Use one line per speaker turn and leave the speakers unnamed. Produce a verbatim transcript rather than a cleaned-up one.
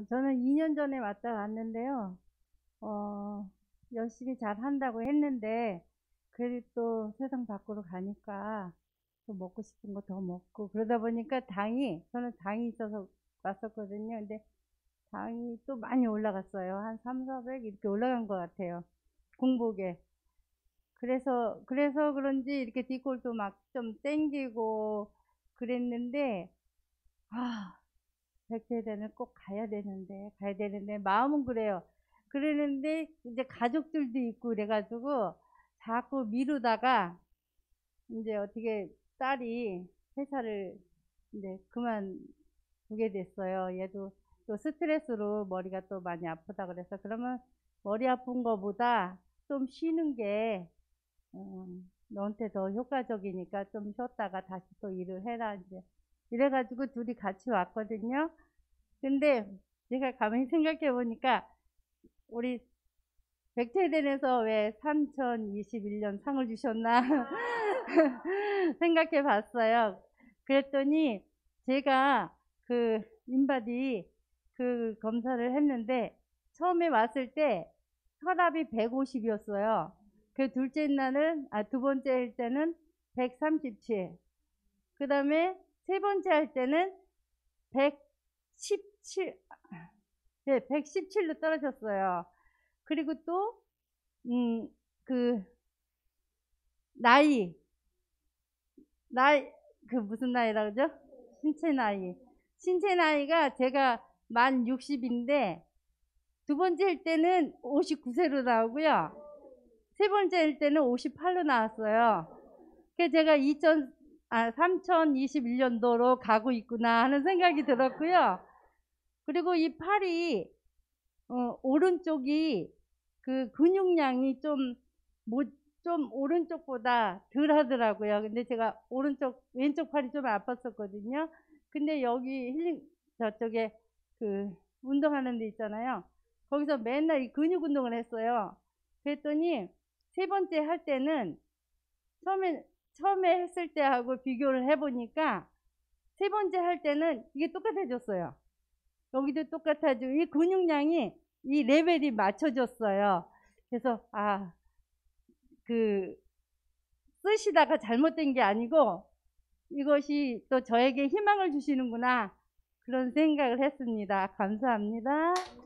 저는 이 년 전에 왔다 갔는데요. 어, 열심히 잘 한다고 했는데, 그래도 또 세상 밖으로 가니까 또 먹고 싶은 거 더 먹고, 그러다 보니까 당이, 저는 당이 있어서 왔었거든요. 근데 당이 또 많이 올라갔어요. 한 삼, 사백 이렇게 올라간 것 같아요. 공복에. 그래서, 그래서 그런지 이렇게 디콜도 막 좀 땡기고 그랬는데, 아, 백제대는 꼭 가야 되는데, 가야 되는데, 마음은 그래요. 그러는데, 이제 가족들도 있고 그래가지고, 자꾸 미루다가, 이제 어떻게 딸이 회사를 이제 그만두게 됐어요. 얘도 또 스트레스로 머리가 또 많이 아프다 그래서, 그러면 머리 아픈 거보다 좀 쉬는 게, 음, 너한테 더 효과적이니까 좀 쉬었다가 다시 또 일을 해라, 이제. 이래가지고 둘이 같이 왔거든요. 근데 제가 가만히 생각해 보니까 우리 백태대에서 왜 삼천이십일 년 상을 주셨나 생각해 봤어요. 그랬더니 제가 그 인바디 그 검사를 했는데 처음에 왔을 때 혈압이 백오십이었어요. 그 둘째 날은, 아, 두 번째 할 때는 백삼십칠. 그 다음에 세 번째 할 때는 백십칠, 네, 백십칠로 떨어졌어요. 그리고 또, 음, 그, 나이, 나이, 그 무슨 나이라 그러죠? 신체 나이. 신체 나이가 제가 만 육십인데, 두 번째 할 때는 오십구 세로 나오고요. 세 번째 할 때는 오십팔로 나왔어요. 그래서 제가 이천, 아, 삼천이십일 년도로 가고 있구나 하는 생각이 들었고요. 그리고 이 팔이, 어, 오른쪽이 그 근육량이 좀, 뭐, 좀 오른쪽보다 덜 하더라고요. 근데 제가 오른쪽, 왼쪽 팔이 좀 아팠었거든요. 근데 여기 힐링, 저쪽에 그 운동하는 데 있잖아요. 거기서 맨날 이 근육 운동을 했어요. 그랬더니 세 번째 할 때는 처음에, 처음에 했을 때하고 비교를 해보니까 세 번째 할 때는 이게 똑같아졌어요. 여기도 똑같아지고 이 근육량이 이 레벨이 맞춰졌어요. 그래서 아, 그 쓰시다가 잘못된 게 아니고 이것이 또 저에게 희망을 주시는구나 그런 생각을 했습니다. 감사합니다.